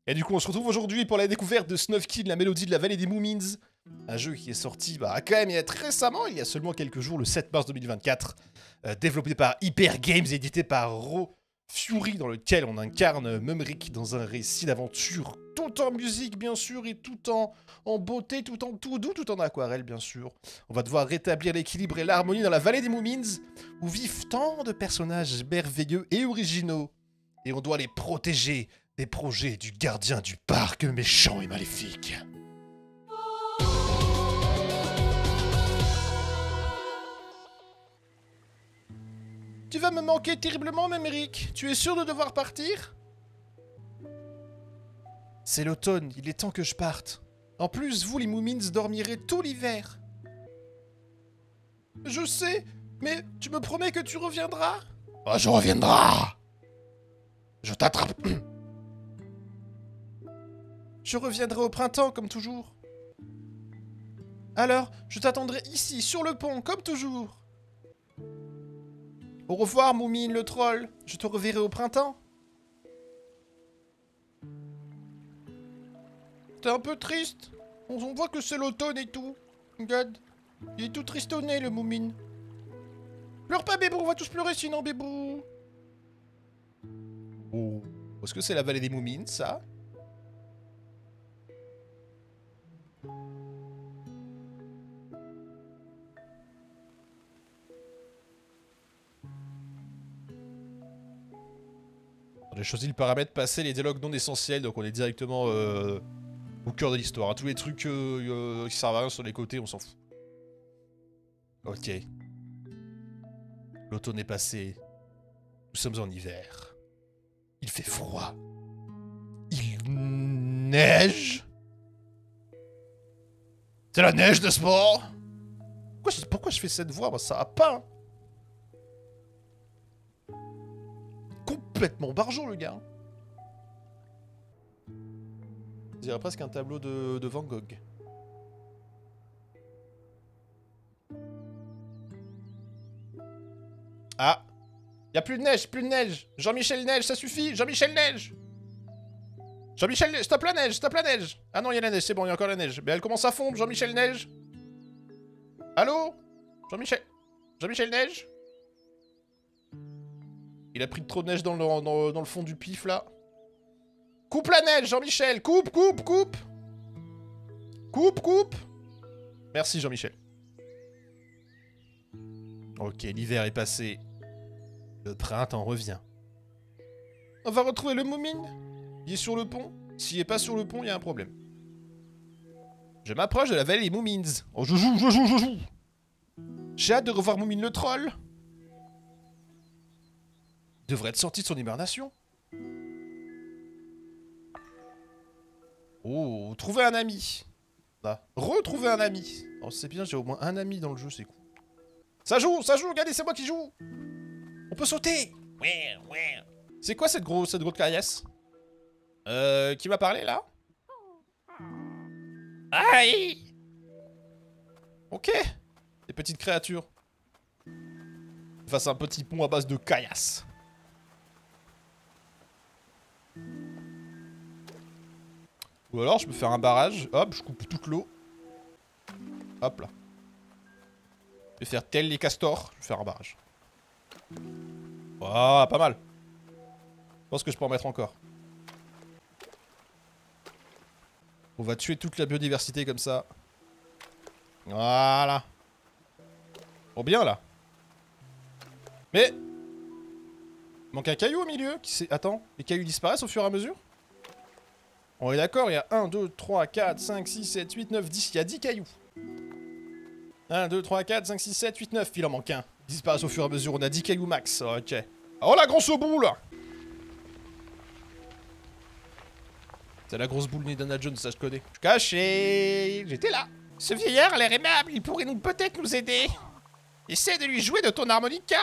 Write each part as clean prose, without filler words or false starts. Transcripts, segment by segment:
Et du coup, on se retrouve aujourd'hui pour la découverte de Snufkin, la mélodie de la vallée des Moomins. Un jeu qui est sorti quand même il y a très récemment, il y a seulement quelques jours, le 7 mars 2024. Développé par Hyper Games, édité par Raw Fury, dans lequel on incarne Mumric dans un récit d'aventure, tout en musique bien sûr, et tout en beauté, tout en tout doux, tout en aquarelle bien sûr. On va devoir rétablir l'équilibre et l'harmonie dans la vallée des Moomins, où vivent tant de personnages merveilleux et originaux. Et on doit les protéger des projets du gardien du parc méchant et maléfique. Tu vas me manquer terriblement, Mumric. Tu es sûr de devoir partir? C'est l'automne, il est temps que je parte. En plus, vous les Moomins dormirez tout l'hiver. Je sais, mais tu me promets que tu reviendras? Oh, je reviendrai. Je t'attrape. Je reviendrai au printemps, comme toujours. Alors, je t'attendrai ici, sur le pont, comme toujours. Au revoir, Moumine le troll. Je te reverrai au printemps. T'es un peu triste. On voit que c'est l'automne et tout. Regarde. Il est tout tristonné, le Moumine. Pleure pas, Bébou. On va tous pleurer sinon, Bébou. Oh. Est-ce que c'est la vallée des Moumines, ça? J'ai choisi le paramètre passer les dialogues non essentiels, donc on est directement au cœur de l'histoire. Tous les trucs qui servent à rien sur les côtés, on s'en fout. Ok. L'automne est passé. Nous sommes en hiver. Il fait froid. Il neige. C'est la neige, n'est-ce pas? Pourquoi je fais cette voix? Moi, ça va pas. Hein. Complètement barjot, le gars. On dirait presque un tableau de Van Gogh. Ah. Y'a plus de neige, plus de neige. Jean-Michel Neige, ça suffit. Jean-Michel Neige. Jean-Michel, stop la neige, stop la neige. Ah non, il y a la neige, c'est bon, il y a encore la neige. Mais elle commence à fondre, Jean-Michel Neige. Allô? Jean-Michel? Jean-Michel Neige? Il a pris trop de neige dans le fond du pif, là. Coupe la neige, Jean-Michel. Coupe, coupe, coupe. Coupe, coupe. Merci, Jean-Michel. Ok, l'hiver est passé. Le printemps revient. On va retrouver le Moumine. Il est sur le pont. S'il est pas sur le pont, il y a un problème. Je m'approche de la vallée des Moomins. Oh, je joue. J'ai hâte de revoir Moumine le troll. Il devrait être sorti de son hibernation. Oh, trouver un ami. Là. Retrouver un ami. Oh, c'est bien, j'ai au moins un ami dans le jeu, c'est cool. Ça joue, regardez, c'est moi qui joue. On peut sauter. Ouais. C'est quoi cette grosse caillasse? Qui m'a parlé, là? Aïe! Ok. Des petites créatures. Face à un petit pont à base de caillasse. Ou alors, je peux faire un barrage. Hop, je coupe toute l'eau. Hop là. Je vais faire tel les castors. Je vais faire un barrage. Ah, pas mal. Je pense que je peux en mettre encore. On va tuer toute la biodiversité comme ça. Voilà. Oh bien là. Mais... il manque un caillou au milieu. Attends, les cailloux disparaissent au fur et à mesure? On est d'accord, il y a 1, 2, 3, 4, 5, 6, 7, 8, 9, 10. Il y a 10 cailloux. 1, 2, 3, 4, 5, 6, 7, 8, 9. Il en manque un. Ils disparaissent au fur et à mesure. On a 10 cailloux max. Ok. Oh la grosse boule! C'est la grosse boule d'Indiana Jones, ça je connais. Je suis caché. J'étais là. Ce vieillard a l'air aimable. Il pourrait peut-être nous aider. Essaie de lui jouer de ton harmonica.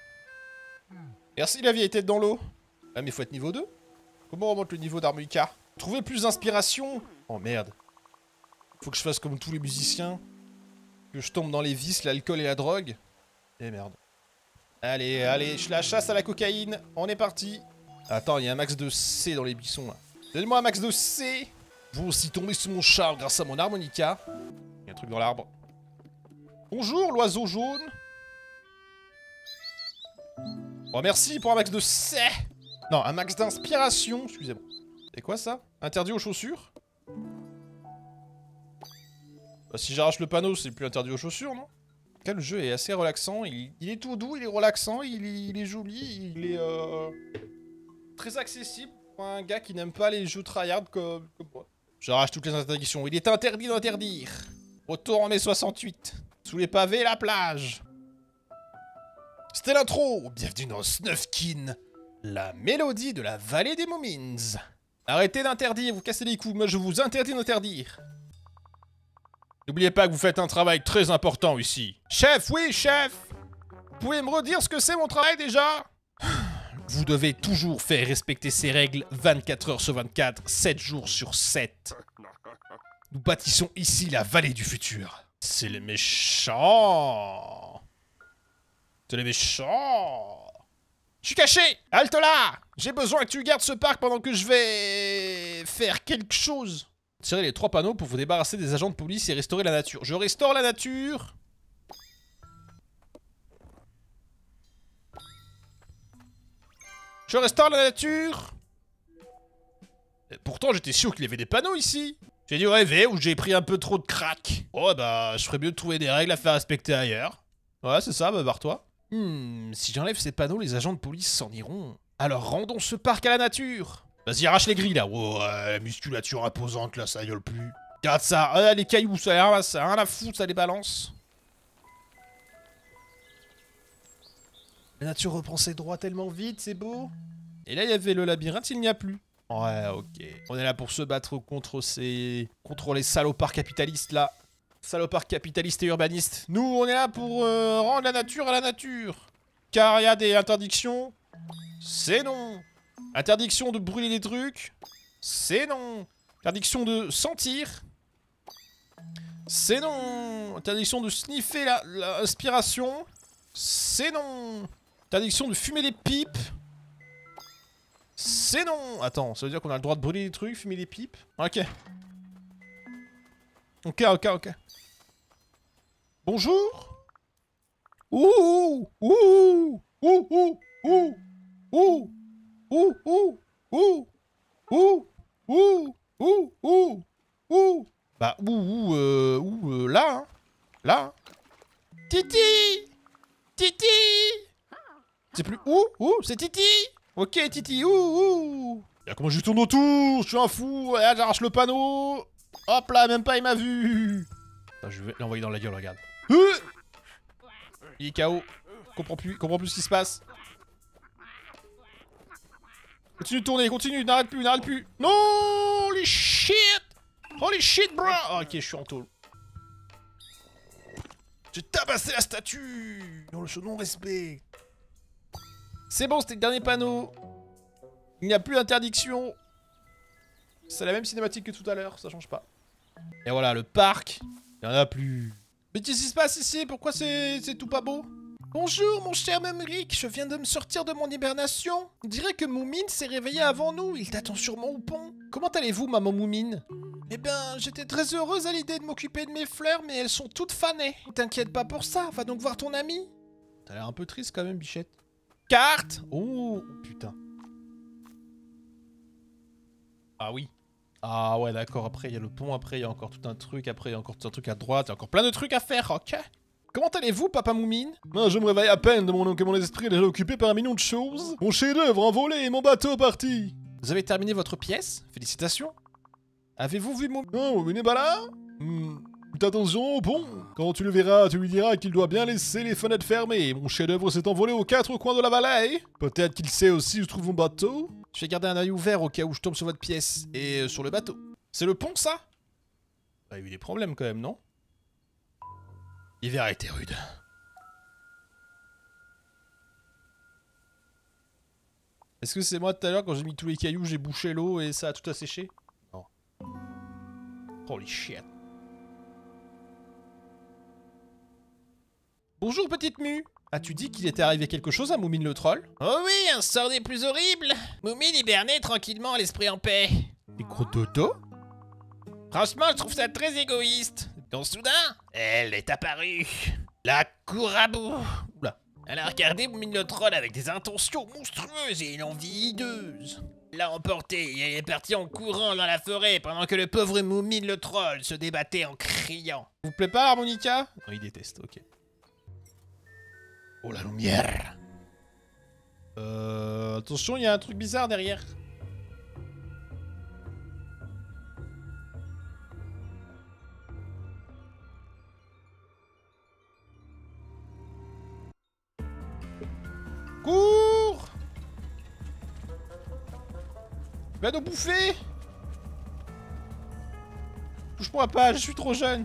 Merci la vieille tête dans l'eau. Ah mais faut être niveau 2. Comment on remonte le niveau d'harmonica? Trouver plus d'inspiration. Oh merde. Faut que je fasse comme tous les musiciens. Que je tombe dans les vices, l'alcool et la drogue. Eh merde. Allez, allez, je la chasse à la cocaïne. On est parti. Attends, il y a un max de C dans les buissons là. Donne-moi un max de C. Vous aussi tombez sur mon char grâce à mon harmonica. Il y a un truc dans l'arbre. Bonjour, l'oiseau jaune. Oh, merci pour un max de C. Non, un max d'inspiration. Excusez-moi. C'est quoi ça? Interdit aux chaussures? Bah, si j'arrache le panneau, c'est plus interdit aux chaussures, non? Le jeu est assez relaxant, il est tout doux, il est relaxant, il est joli, il est très accessible pour un gars qui n'aime pas les jeux tryhard comme moi. J'arrache toutes les interdictions, il est interdit d'interdire. Retour en mai 68, sous les pavés la plage. C'était l'intro, bienvenue dans Snufkin, la mélodie de la vallée des Moomins. Arrêtez d'interdire, vous cassez les couilles, moi je vous interdis d'interdire. N'oubliez pas que vous faites un travail très important ici. Chef, oui, chef! Vous pouvez me redire ce que c'est mon travail déjà? Vous devez toujours faire respecter ces règles 24 heures sur 24, 7 jours sur 7. Nous bâtissons ici la vallée du futur. C'est les méchants! C'est les méchants! Je suis caché! Halte là! J'ai besoin que tu gardes ce parc pendant que je vais faire quelque chose. Tirez les 3 panneaux pour vous débarrasser des agents de police et restaurer la nature. Je restaure la nature. Je restaure la nature. Et pourtant, j'étais sûr qu'il y avait des panneaux ici. J'ai dû rêver ou j'ai pris un peu trop de crack. Oh bah, je ferais mieux de trouver des règles à faire respecter ailleurs. Ouais, c'est ça, bah barre-toi. Si j'enlève ces panneaux, les agents de police s'en iront. Alors rendons ce parc à la nature. Vas-y, arrache les grilles, là. Oh, la musculature imposante, là, ça gueule plus. Regarde ça. Les cailloux, ça a rien à foutre, ça les balance. La nature reprend ses droits tellement vite, c'est beau. Et là, il y avait le labyrinthe, il n'y a plus. Ouais, ok. On est là pour se battre contre les salopards capitalistes, là. Salopards capitalistes et urbanistes. Nous, on est là pour rendre la nature à la nature. Car il y a des interdictions. C'est non. Interdiction de brûler des trucs. C'est non. Interdiction de sentir. C'est non. Interdiction de sniffer l'aspiration. C'est non. Interdiction de fumer des pipes. C'est non. Attends, ça veut dire qu'on a le droit de brûler des trucs, fumer des pipes. Ok. Ok. Bonjour. Ouh. Ouh. Ouh. Ouh. Ouh. Ouh. Ouh, ouh, ouh, ouh, ouh, ouh, ouh, ouh. Bah, là, hein. Là, hein. Titi. Titi. C'est plus c'est Titi. Ok, Titi, ouh. Y'a comment je tourne autour, je suis un fou, regarde, j'arrache le panneau. Hop là, même pas, il m'a vu. Attends, je vais l'envoyer dans la gueule, regarde. Il est KO. Comprends plus ce qui se passe. Continue de tourner, continue, n'arrête plus. Non, holy shit, bro. Oh, ok, je suis en tôle. J'ai tabassé la statue. Non, le non-respect. C'est bon, c'était le dernier panneau. Il n'y a plus d'interdiction. C'est la même cinématique que tout à l'heure, ça change pas. Et voilà, le parc, il n'y en a plus. Mais qu'est-ce qui se passe ici? Pourquoi c'est tout pas beau? Bonjour mon cher Memric, je viens de me sortir de mon hibernation. On dirait que Moumine s'est réveillé avant nous, il t'attend sûrement au pont. Comment allez-vous maman Moumine? Eh ben, j'étais très heureuse à l'idée de m'occuper de mes fleurs, mais elles sont toutes fanées. T'inquiète pas pour ça, va donc voir ton ami. T'as l'air un peu triste quand même, bichette. Carte! Oh, putain. Ah oui. Ah ouais, d'accord, après il y a le pont, après il y a encore tout un truc, après il y a encore tout un truc à droite, il y a encore plein de trucs à faire, ok? Comment allez-vous, papa Moumine? Non, je me réveille à peine que mon esprit est déjà occupé par un million de choses. Mon chef-d'œuvre envolé et mon bateau parti. Vous avez terminé votre pièce? Félicitations. Avez-vous vu Moumine? Non, Moumine n'est pas là? Faites attention au pont. Quand tu le verras, tu lui diras qu'il doit bien laisser les fenêtres fermées. Mon chef-d'œuvre s'est envolé aux 4 coins de la vallée. Peut-être qu'il sait aussi où se trouve mon bateau. Je vais garder un œil ouvert au cas où je tombe sur votre pièce. Et sur le bateau. C'est le pont, ça? Il y a eu des problèmes quand même, non? L'hiver a été rude. Est-ce que c'est moi tout à l'heure quand j'ai mis tous les cailloux, j'ai bouché l'eau et ça a tout asséché? Holy shit. Bonjour petite Mu. As-tu dit qu'il était arrivé quelque chose à Moumine le troll? Oh oui, un sort des plus horribles. Moumine hibernait tranquillement, l'esprit en paix. Les gros dodo? Franchement, je trouve ça très égoïste. Donc soudain, elle est apparue. La Kourabou. Oula. Elle a regardé Moumine le troll avec des intentions monstrueuses et une envie hideuse. Elle l'a emporté et elle est partie en courant dans la forêt pendant que le pauvre Moumine le troll se débattait en criant. Vous plaît pas l'harmonica? Non, il déteste, ok. Oh la lumière. Attention, il y a un truc bizarre derrière. Cours! Va nous bouffer! Touche-moi pas, je suis trop jeune.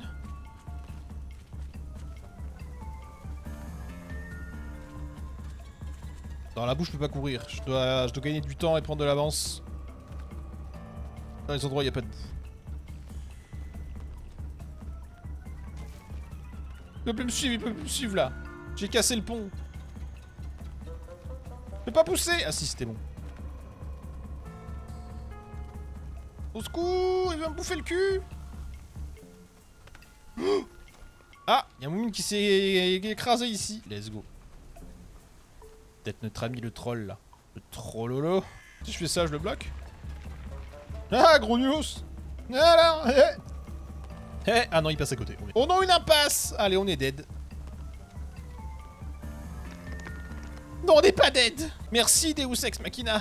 Dans la bouche, je peux pas courir. Je dois gagner du temps et prendre de l'avance. Dans les endroits où il n'y a pas de boue. Il peut plus me suivre, il peut plus me suivre là. J'ai cassé le pont. Je peux pas pousser. Ah si, c'était bon. Au secours, il va me bouffer le cul. Oh, ah, il y a un Moumine qui s'est écrasé ici. Let's go. Peut-être notre ami le troll là. Le trollolo. Si je fais ça, je le bloque. Ah, gros nulos. Voilà. Ah non, il passe à côté. Oh non, une impasse. Allez, on est dead. Non, on n'est pas dead. Merci, Deus Ex Machina.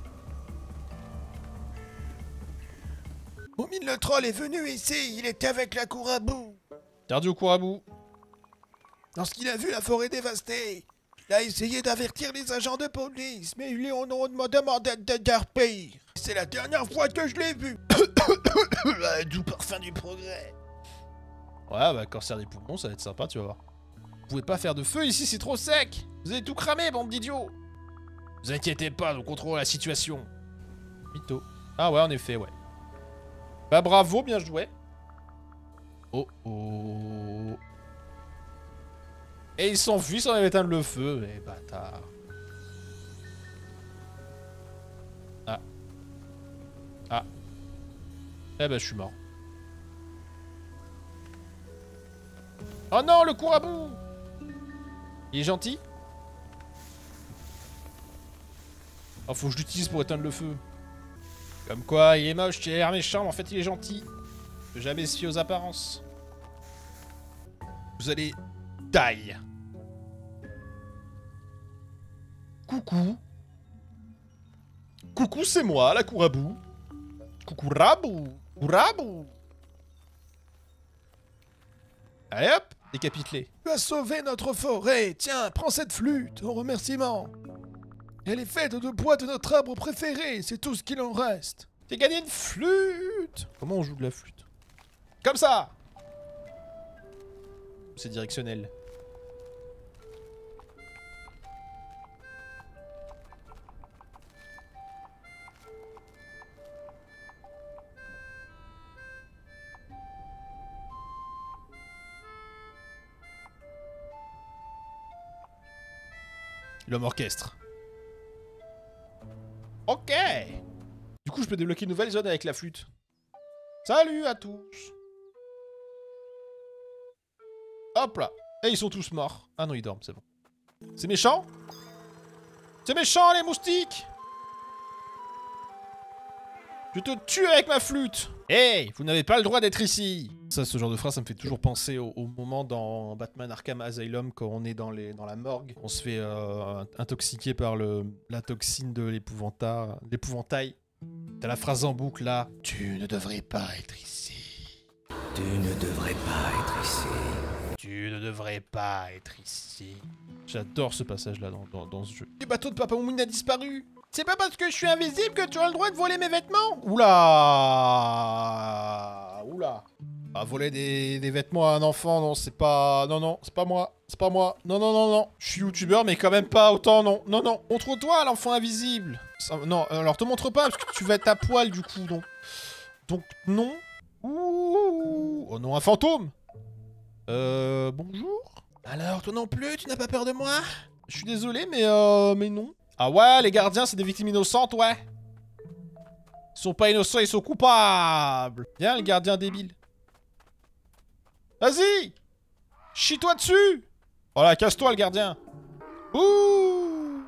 Moumine le troll est venu ici, il était avec la Kourabou. Perdu au Kourabou. Lorsqu'il a vu la forêt dévastée, il a essayé d'avertir les agents de police, mais ils ont demandé de garpir. C'est la dernière fois que je l'ai vu. Doux parfum du progrès. Ouais, bah, cancer des poumons, ça va être sympa, tu vas voir. Vous pouvez pas faire de feu ici, c'est trop sec. Vous avez tout cramé, bande d'idiots. Vous inquiétez pas, nous contrôlons la situation. Mytho. Ah ouais, en effet, ouais. Bah bravo, bien joué. Oh oh. Et ils s'enfuient sans éteindre le feu, les bâtards. Ah. Ah. Eh ben, je suis mort. Oh non, le Kourabou! Il est gentil? Oh, faut que je l'utilise pour éteindre le feu. Comme quoi, il est moche, il a l'air méchant, mais en fait, il est gentil. Faut jamais se fier aux apparences. Vous allez... die. Coucou. Coucou, c'est moi, la Kourabou. Coucou, Rabou. Kourabou. Allez hop, décapite-les. Tu as sauvé notre forêt. Tiens, prends cette flûte, en remerciement. Elle est faite de bois de notre arbre préféré, c'est tout ce qu'il en reste. J'ai gagné une flûte. Comment on joue de la flûte? Comme ça. C'est directionnel. L'homme orchestre. Ok. Du coup, je peux débloquer une nouvelle zone avec la flûte. Salut à tous. Hop là. Et ils sont tous morts. Ah non, ils dorment, c'est bon. C'est méchant? C'est méchant, les moustiques! Je te tue avec ma flûte! Hey, vous n'avez pas le droit d'être ici! Ça, ce genre de phrase, ça me fait toujours penser au moment dans Batman Arkham Asylum, quand on est dans la morgue. On se fait intoxiquer par la toxine de l'épouvantail. T'as la phrase en boucle, là. Tu ne devrais pas être ici. Tu ne devrais pas être ici. Tu ne devrais pas être ici. J'adore ce passage-là dans ce jeu. Le bateau de Papa Moumine a disparu. C'est pas parce que je suis invisible que tu as le droit de voler mes vêtements. Oula. Oula. Ah, voler des vêtements à un enfant, non, c'est pas... Non, c'est pas moi. C'est pas moi. Non. Je suis youtubeur, mais quand même pas autant, non. Non. Montre-toi, l'enfant invisible. Ça, non, alors te montre pas, parce que tu vas être à poil, du coup, donc non. Ouh. Oh non, un fantôme. Bonjour. Alors, toi non plus, tu n'as pas peur de moi? Je suis désolé, mais non. Ah ouais, les gardiens, c'est des victimes innocentes, ouais. Ils sont pas innocents, ils sont coupables. Viens, le gardien débile. Vas-y. Chie-toi dessus. Voilà, casse-toi, le gardien. Ouh.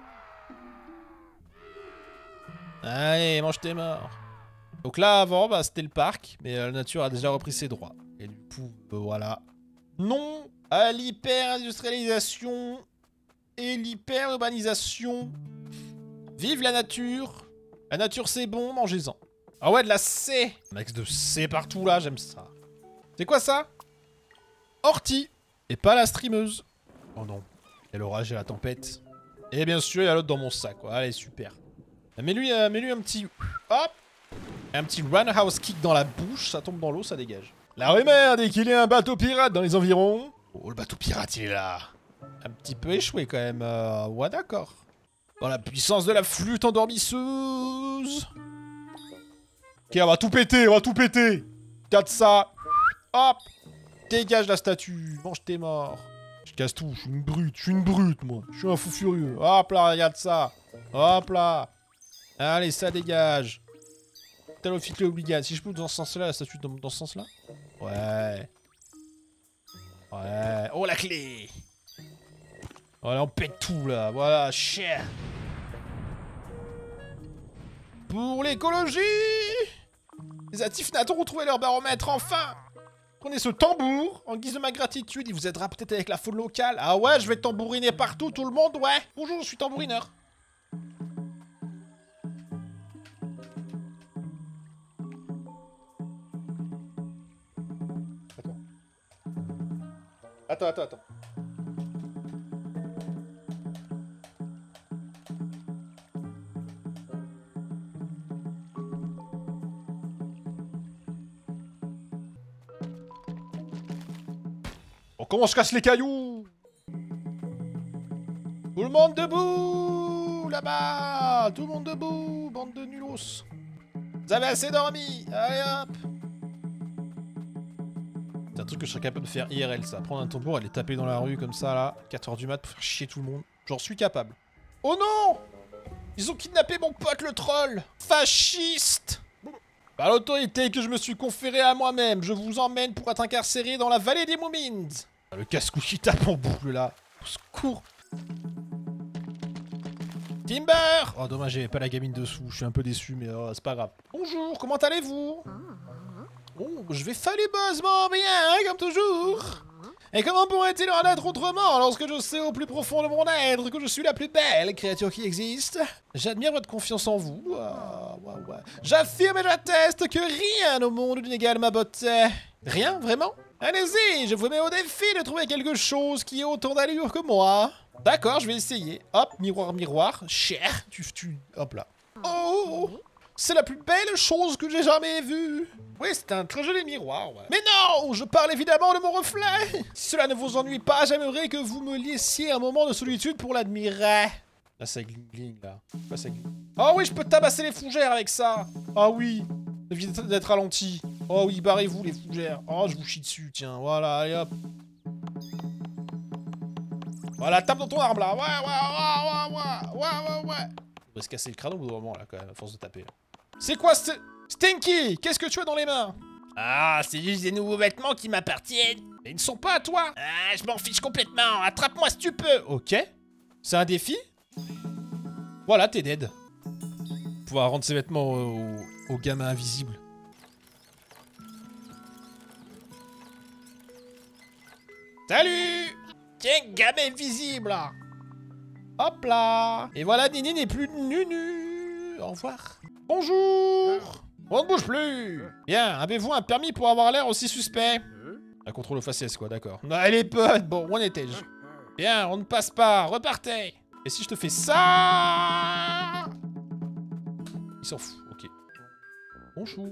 Allez, mange tes morts. Donc là, avant, bah, c'était le parc, mais la nature a déjà repris ses droits. Et du coup, voilà. Non à l'hyper-industrialisation et l'hyper-urbanisation. Vive la nature. La nature, c'est bon, mangez-en. Ah ouais, de la C. Max de C partout, là, j'aime ça. C'est quoi, ça? Ortie. Et pas la streameuse. Oh non. Il y a l'orage et la tempête. Et bien sûr, il y a l'autre dans mon sac, quoi. Allez, super. Mets-lui un petit... Hop. Un petit roundhouse kick dans la bouche, ça tombe dans l'eau, ça dégage. La rumeur dit qu'il y a un bateau pirate dans les environs. Oh, le bateau pirate, il est là. Un petit peu échoué, quand même. Ouais, d'accord. Dans la puissance de la flûte endormisseuse. Ok, on va tout péter, on va tout péter. Regarde ça. Hop. Dégage la statue. Mange tes morts. Je casse tout, je suis une brute, moi. Je suis un fou furieux. Hop là, regarde ça. Hop là. Allez, ça dégage. Talophyte obligate. Si je peux dans ce sens-là, la statue dans ce sens-là. Ouais. Ouais. Oh, la clé. Voilà, on pète tout, là. Voilà, cher. Pour l'écologie. Les Atifnat ont retrouvé leur baromètre, enfin. Prenez ce tambour. En guise de ma gratitude, il vous aidera peut-être avec la faune locale. Ah ouais, je vais tambouriner partout, tout le monde, ouais. Bonjour, je suis tambourineur. Attends. Oh, comment je casse les cailloux? Tout le monde debout! Là-bas! Tout le monde debout! Bande de nulos! Vous avez assez dormi! Allez hop! C'est un truc que je serais capable de faire IRL, ça. Prendre un tambour, aller taper dans la rue comme ça, là, 4h du mat, pour faire chier tout le monde. J'en suis capable. Oh non! Ils ont kidnappé mon pote le troll! Fasciste! Par l'autorité que je me suis conférée à moi-même, je vous emmène pour être incarcéré dans la vallée des Moomins! Le casse-cou qui tape en boucle, là. Au secours! Timber! Oh, dommage, j'avais pas la gamine dessous. Je suis un peu déçu, mais c'est pas grave. Bonjour, comment allez-vous? Oh, je vais fabuleusement bien, hein, comme toujours. Et comment pourrait-il en être autrement lorsque je sais au plus profond de mon être que je suis la plus belle créature qui existe? J'admire votre confiance en vous. Ouais. J'affirme et j'atteste que rien au monde n'égale ma beauté. Rien, vraiment? Allez-y, je vous mets au défi de trouver quelque chose qui ait autant d'allure que moi. D'accord, je vais essayer. Hop, miroir. Cher, hop là. Oh! C'est la plus belle chose que j'ai jamais vue. Oui, c'est un très joli miroir, ouais. Mais non, je parle évidemment de mon reflet. Si cela ne vous ennuie pas, j'aimerais que vous me laissiez un moment de solitude pour l'admirer. Là, ça gling, là. Pas ça gling. Oh oui, je peux tabasser les fougères avec ça. Ah oui, évitez d'être ralenti. Oh oui, barrez-vous les fougères. Oh, je vous chie dessus, tiens. Voilà, allez hop. Voilà, tape dans ton arbre, là. Ouais. On va se casser le crâne au bout d'un moment, là, quand même, à force de taper. Là. C'est quoi, Stinky? Qu'est-ce que tu as dans les mains? Ah, c'est juste des nouveaux vêtements qui m'appartiennent. Et ils ne sont pas à toi. Ah, je m'en fiche complètement. Attrape-moi si tu peux. Ok. C'est un défi? Voilà, t'es dead. Pouvoir rendre ses vêtements au gamin invisible. Salut! Tiens, gamin invisible. Hop là. Et voilà, Nini n'est plus nu. Au revoir. Bonjour. On ne bouge plus. Bien, avez-vous un permis pour avoir l'air aussi suspect? Un contrôle aux faciès, quoi, d'accord. Non, elle est bonne. Bon, où en étais-je? Bien, on ne passe pas. Repartez. Et si je te fais ça? Il s'en fout, ok. Bonjour.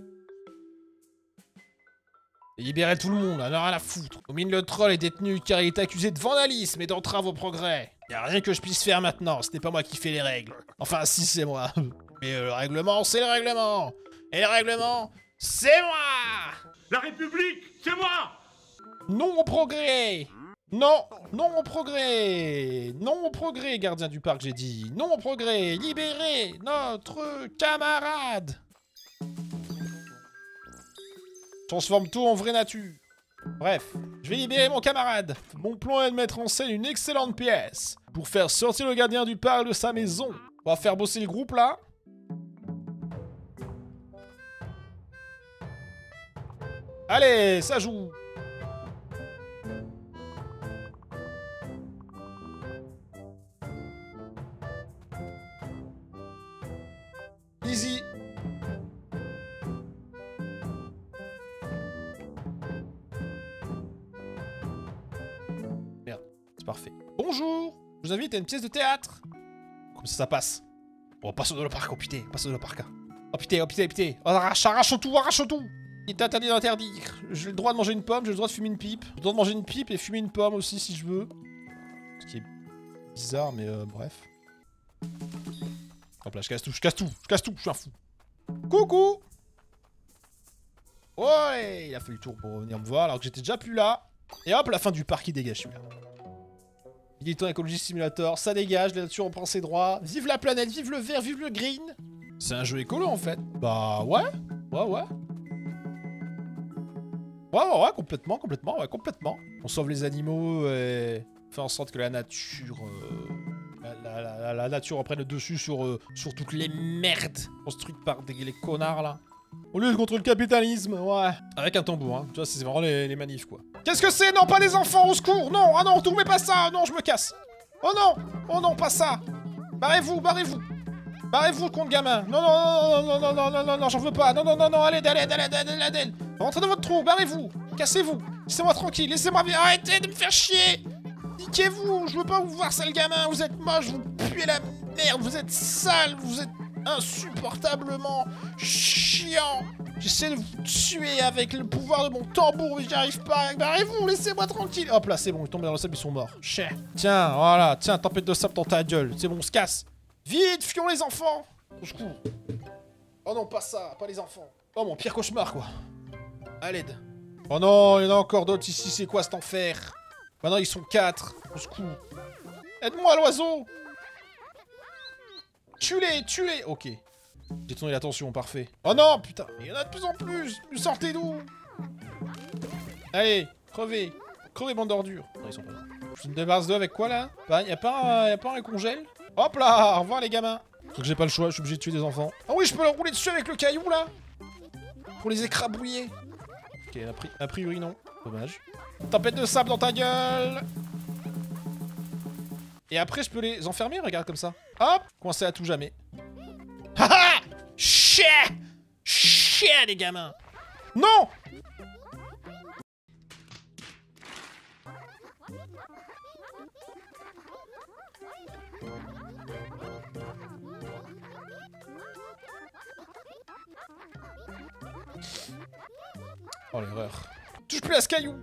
Et libérez tout le monde, on a rien à foutre. Omine le troll est détenu car il est accusé de vandalisme et d'entrave au progrès. Y a rien que je puisse faire maintenant, ce n'est pas moi qui fais les règles. Enfin, si, c'est moi. Mais le règlement, c'est le règlement. Et le règlement, C'est moi! La République, c'est moi! Non au progrès! Non! Non au progrès! Non au progrès, gardien du parc, j'ai dit! Non au progrès! Libérez notre camarade! Transforme tout en vraie nature. Bref, je vais libérer mon camarade. Mon plan est de mettre en scène une excellente pièce pour faire sortir le gardien du parc de sa maison. On va faire bosser le groupe là. Allez, ça joue. Easy. Merde, c'est parfait. Bonjour, je vous invite à une pièce de théâtre. Comme ça passe. Oh, passons dans le parc, oh putain, passons dans le parc. Oh putain, oh putain, putain. Oh, arrache tout, arrache tout. Il est interdit d'interdire. J'ai le droit de manger une pomme, j'ai le droit de fumer une pipe. J'ai le droit de manger une pipe et fumer une pomme aussi si je veux. Ce qui est bizarre, mais bref. Hop là, je casse tout, je suis un fou. Coucou! Ouais, il a fait le tour pour venir me voir alors que j'étais déjà plus là. Et hop, la fin du parc, il dégage celui-là. Militant Ecology Simulator, ça dégage, la nature reprend ses droits. Vive la planète, vive le vert, vive le green. C'est un jeu écolo en fait. Bah ouais, ouais. Ouais, complètement. On sauve les animaux et fait en sorte que la nature... La nature reprenne le dessus sur toutes les merdes construites par les connards là. On lutte contre le capitalisme, ouais. Avec un tambour, hein. Tu vois, c'est vraiment les manifs quoi. Qu'est-ce que c'est? Non, pas des enfants, au secours! Non, ah non, tournez pas ça! Non, je me casse! Oh non, pas ça! Barrez-vous! Barrez-vous, con de gamin! Non, j'en veux pas! Non, allez, rentrez dans votre trou, barrez-vous! Cassez-vous! Laissez-moi tranquille, laissez-moi bien! Arrêtez de me faire chier! Niquez-vous! Je veux pas vous voir, sale gamin! Vous êtes moche, vous puez la merde! Vous êtes sale! Vous êtes insupportablement chiant! J'essaie de vous tuer avec le pouvoir de mon tambour, mais j'y arrive pas! Barrez-vous! Laissez-moi tranquille! Hop là, c'est bon, ils tombent dans le sable, ils sont morts. Chais! Tiens, voilà! Tiens, tempête de sable dans ta gueule! C'est bon, on se casse! Vite! Fuyons les enfants! Au secours! Oh non, pas ça! Pas les enfants! Oh, mon pire cauchemar, quoi! À l'aide! Oh non, il y en a encore d'autres ici, c'est quoi cet enfer? Maintenant ils sont 4. Au secours. Aide-moi l'oiseau. Tue-les. Ok. J'ai tourné l'attention, parfait. Oh non, putain. Il y en a de plus en plus. Sortez d'où? Allez, crevez. Crevez, bande d'ordures. Non, ils sont pas là. Je me débarrasse d'eux avec quoi là? Y'a pas un congèle? Hop là, au revoir les gamins. Sauf que j'ai pas le choix, je suis obligé de tuer des enfants. Ah oui, je peux leur rouler dessus avec le caillou là? Pour les écrabouiller. Ok, a priori non. Dommage. Tempête de sable dans ta gueule. Et après je peux les enfermer, regarde comme ça. Hop, coincé à tout jamais. Haha. Chier les gamins. Non. Oh l'erreur. Touche plus à ce caillou.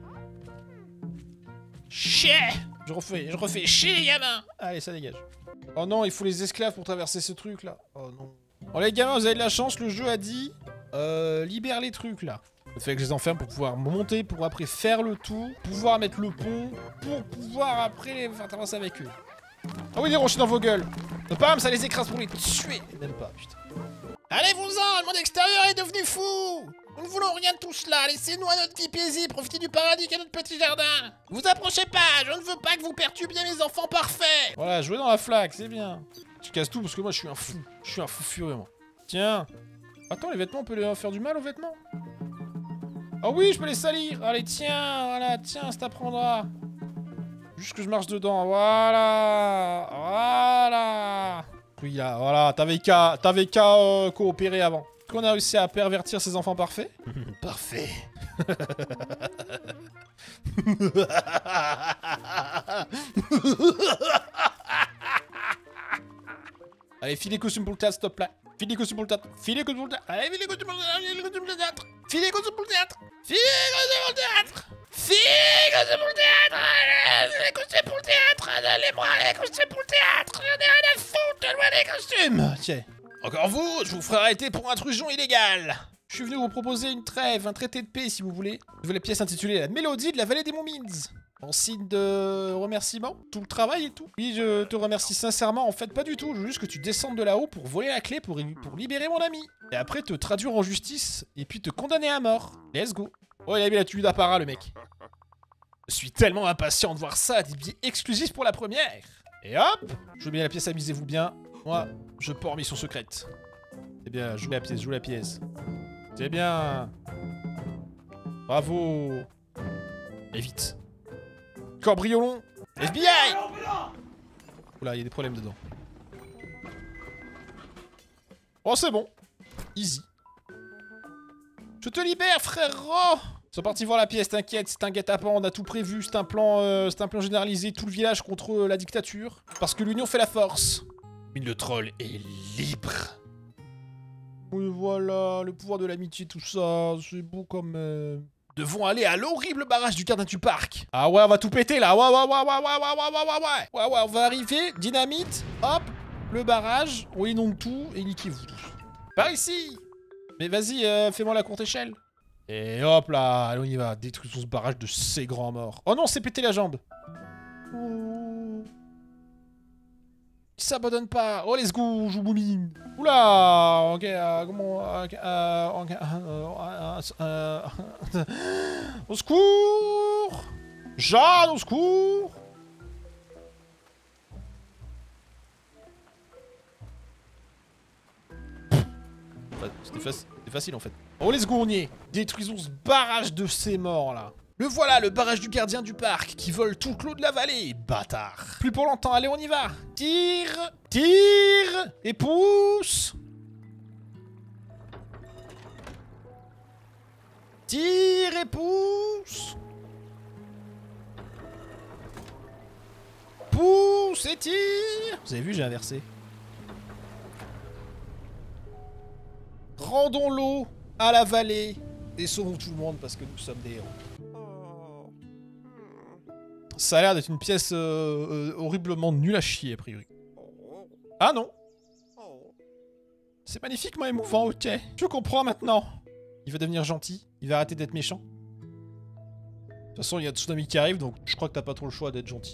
Chier. Je refais chier les gamins. Allez, ça dégage. Oh non, il faut les esclaves pour traverser ce truc là. Oh non. Oh les gamins, vous avez de la chance, le jeu a dit libère les trucs là. Le fait que je les enferme pour pouvoir monter, pour après faire le tour, pouvoir mettre le pont, pour pouvoir après les faire traverser avec eux. Ah oui, des rochers dans vos gueules. Bam, ça les écrase pour les tuer. Même pas, putain. Allez-vous-en, le monde extérieur est devenu fou. Nous ne voulons rien de tout cela, laissez-nous à notre vie paisible, profitez du paradis qu'est notre petit jardin. Vous approchez pas, je ne veux pas que vous perturbiez mes enfants parfaits. Voilà, jouez dans la flaque, c'est bien. Tu casses tout parce que moi je suis un fou. Je suis un fou furieux, moi. Tiens. Attends, les vêtements, on peut les faire du mal aux vêtements? Ah oui, je peux les salir. Allez, tiens, voilà, tiens, ça t'apprendra. Juste que je marche dedans, voilà. Oui, là, voilà, t'avais qu'à coopérer avant. Qu'on a réussi à pervertir ces enfants parfaits? Parfait. Allez, file les costumes pour le théâtre, stop là. File les costumes pour le théâtre. Allez, file les costumes pour le théâtre. File les costumes pour le théâtre. File les costumes pour le théâtre. File les costumes pour le théâtre. Donnez-moi les costumes pour le théâtre. J'en ai rien à foutre. Donne-moi les costumes. Tiens. Encore vous, je vous ferai arrêter pour intrusion illégale. Je suis venu vous proposer une trêve, un traité de paix si vous voulez. Nouvelle pièce intitulée La Mélodie de la Vallée des Moomins. En signe de remerciement, tout le travail et tout. Oui, je te remercie sincèrement. En fait, pas du tout. Je veux juste que tu descendes de là-haut pour voler la clé pour libérer mon ami. Et après, te traduire en justice et puis te condamner à mort. Let's go. Oh, il a mis la tenue d'apparat, le mec. Je suis tellement impatient de voir ça. Des billets exclusifs pour la première. Et hop, je veux bien la pièce, amusez-vous bien. Moi, je pars en mission secrète. C'est bien, joue la pièce, joue la pièce. C'est bien. Bravo. Et vite. Cambriolon. FBI. Oula, il y a des problèmes dedans. Oh, c'est bon. Easy. Je te libère, frérot. Ils sont partis voir la pièce, t'inquiète, c'est un guet-apens, on a tout prévu, c'est un plan généralisé, tout le village contre la dictature. Parce que l'union fait la force. Mais le troll est libre. Oui, voilà, le pouvoir de l'amitié, tout ça, c'est beau comme... Devons aller à l'horrible barrage du gardien du parc. Ah ouais, on va tout péter là, ouais, on va arriver, dynamite, hop, le barrage, on inonde tout et niquez-vous tous. Par ici. Mais vas-y, fais-moi la courte échelle. Et hop là, allez, on y va, détruisons ce barrage de ces grands morts. Oh non, c'est pété la jambe. Oh. Il s'abandonne pas. Oh, let's go, joue boumine. Oula, ok, comment... au secours. Jeanne, au secours. C'était facile en fait. Oh, let's go, on y est. Détruisons ce barrage de ces morts là. Le voilà, le barrage du gardien du parc qui vole tout le clos de la vallée, bâtard. Plus pour longtemps, allez, on y va. Tire, tire et pousse. Tire et pousse. Pousse et tire. Vous avez vu, j'ai inversé. Rendons l'eau à la vallée et sauvons tout le monde parce que nous sommes des héros. Ça a l'air d'être une pièce horriblement nulle à chier, a priori. Ah non. C'est magnifiquement émouvant, ok. Je comprends maintenant. Il va devenir gentil. Il va arrêter d'être méchant. De toute façon, il y a Tsunami qui arrive, donc je crois que t'as pas trop le choix d'être gentil.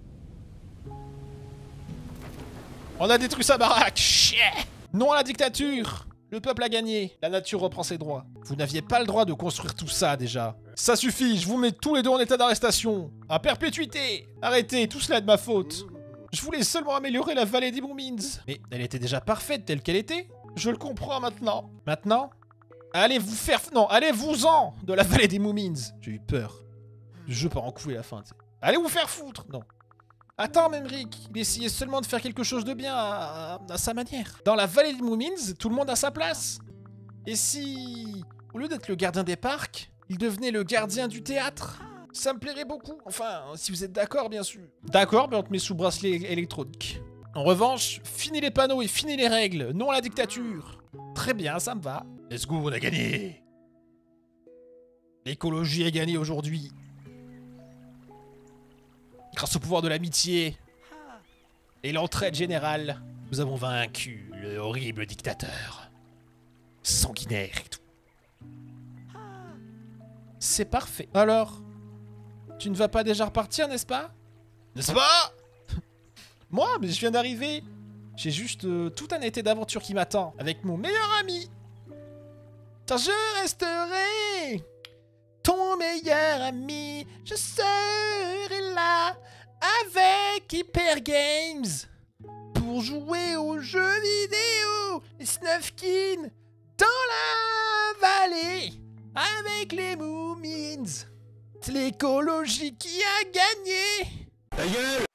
On a détruit sa baraque. Chier. Non à la dictature. Le peuple a gagné. La nature reprend ses droits. Vous n'aviez pas le droit de construire tout ça, déjà. Ça suffit, je vous mets tous les deux en état d'arrestation. À perpétuité. Arrêtez, tout cela est de ma faute. Je voulais seulement améliorer la vallée des Moomins. Mais elle était déjà parfaite telle qu'elle était. Je le comprends maintenant. Maintenant? Allez vous faire... Non, allez-vous-en de la vallée des Moomins. J'ai eu peur. Le jeu part en couille à la fin, tu sais. Allez vous faire foutre. Non. Attends, Memric, il essayait seulement de faire quelque chose de bien à sa manière. Dans la vallée des Moomins, tout le monde a sa place. Et si, au lieu d'être le gardien des parcs, il devenait le gardien du théâtre? Ça me plairait beaucoup. Enfin, si vous êtes d'accord, bien sûr. D'accord, mais on te met sous bracelet électronique. En revanche, finis les panneaux et finis les règles. Non à la dictature. Très bien, ça me va. Let's go, on a gagné. L'écologie a gagné aujourd'hui. Grâce au pouvoir de l'amitié et l'entraide générale, nous avons vaincu le horrible dictateur. Sanguinaire et tout. C'est parfait. Alors, tu ne vas pas déjà repartir, n'est-ce pas? N'est-ce pas? Moi, mais je viens d'arriver. J'ai juste tout un été d'aventure qui m'attend avec mon meilleur ami. Car je resterai ton meilleur ami. Je serai là avec Hyper Games pour jouer aux jeux vidéo, les Snufkin dans la vallée avec les Moomins. C'est l'écologie qui a gagné. Ta gueule!